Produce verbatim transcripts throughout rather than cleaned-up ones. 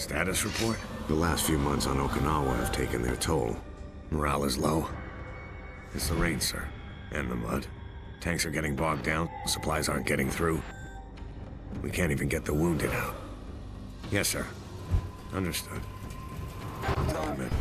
Status report? The last few months on Okinawa have taken their toll. Morale is low. It's the rain, sir. And the mud. Tanks are getting bogged down. Supplies aren't getting through. We can't even get the wounded out. Yes, sir. Understood. Tell him in.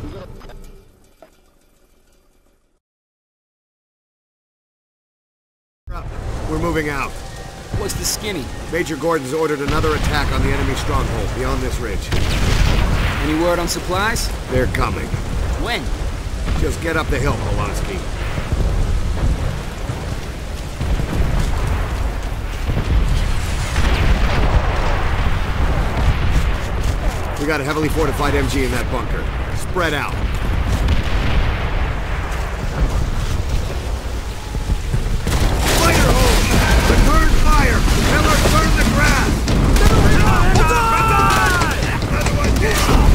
We're moving out. What's the skinny? Major Gordon's ordered another attack on the enemy stronghold beyond this ridge. Any word on supplies? They're coming. When? Just get up the hill, Polanski. We got a heavily fortified M G in that bunker. Spread out. Fire hole! Return fire! Miller, burn the grass! Another one down!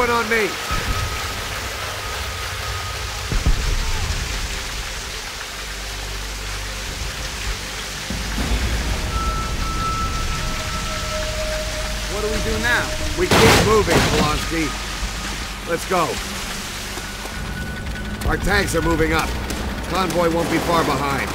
one on me. What do we do now? We keep moving, Polonsky. Let's go. Our tanks are moving up. Convoy won't be far behind.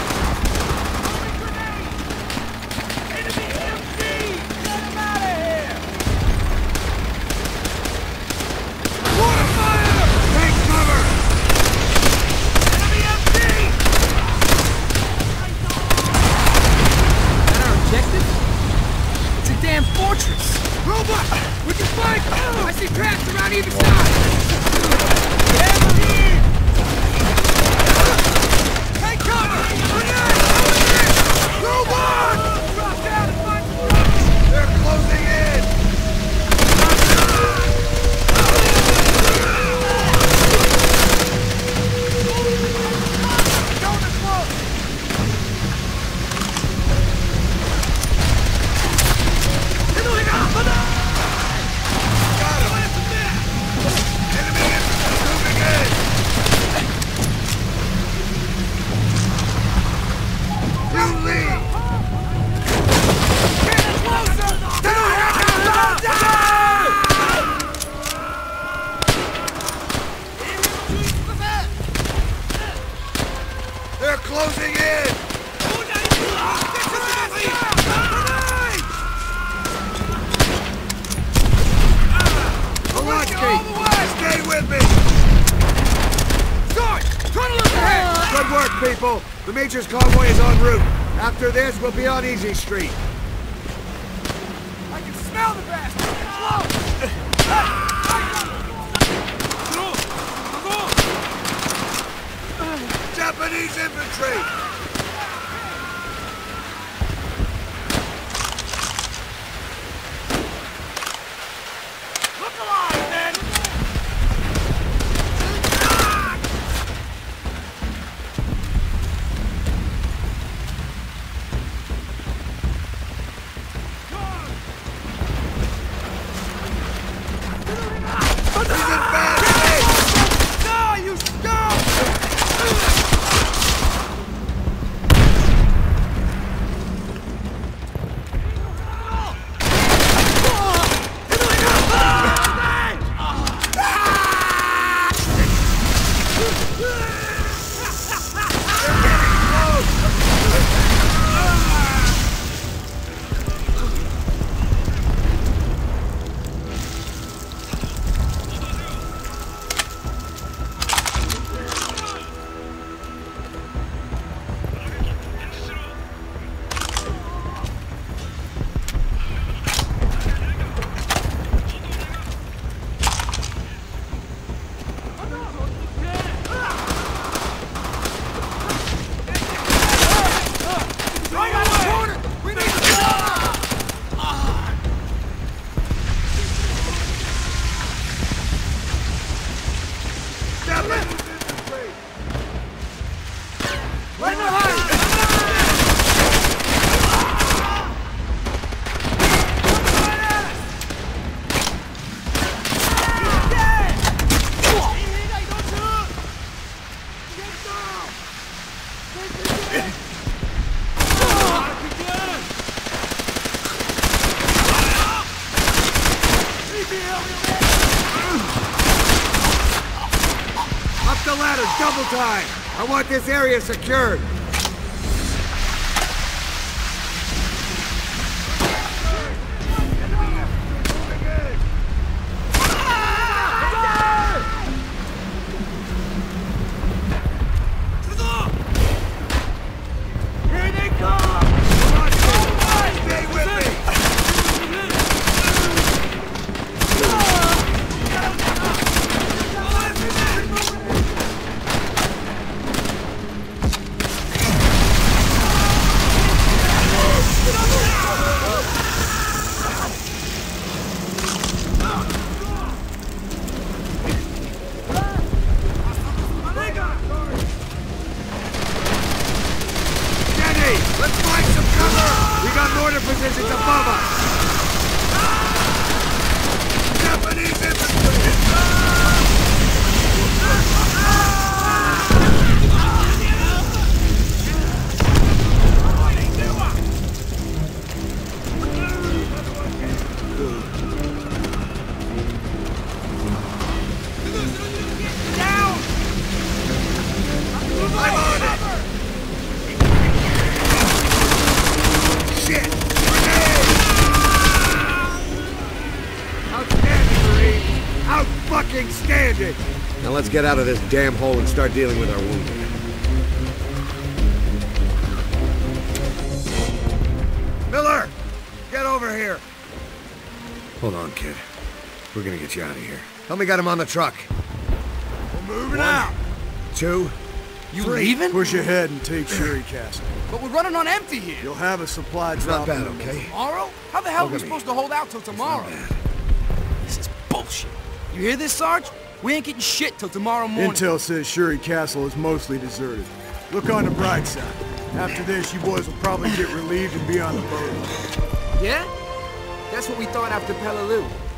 I see traps around either side! Take cover! Move on! Drop down and find some rocks! They're closing in! Don't explode! They're closing in! Polonsky, stay with me! Sarge! Tunnel is ahead! Good work, people! The Major's convoy is en route. After this, we'll be on Easy Street. I can smell the bastard! Close! Japanese infantry! Look alive, man! He's in bad shape! No, you scum! Up the ladder, double time! I want this area secured! Here they come! Stay with me! Let's find some cover! We got mortar positions above us! Japanese infantry! fucking standing! Now let's get out of this damn hole and start dealing with our wounded. Miller! Get over here! Hold on, kid. We're gonna get you out of here. Help me get him on the truck. We're moving One. out! Two. You Three. leaving? Push ahead and take Sherry Castle. But we're running on empty here. You'll have a supply It's drop. not bad, in the okay? Tomorrow? How the hell Look are we at me. supposed to hold out till tomorrow? Not bad. This is bullshit. You hear this, Sarge? We ain't getting shit till tomorrow morning. Intel says Sherry Castle is mostly deserted. Look on the bright side. After this, you boys will probably get relieved and be on the boat. Yeah? That's what we thought after Peleliu.